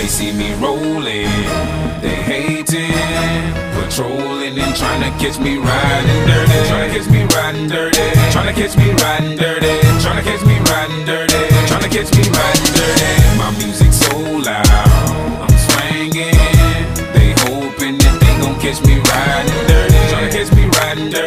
They see me rolling, they hating, patrolling and trying to catch me riding dirty. Trying to catch me riding dirty. Trying to catch me riding dirty. Trying to catch me riding dirty. Trying to catch me riding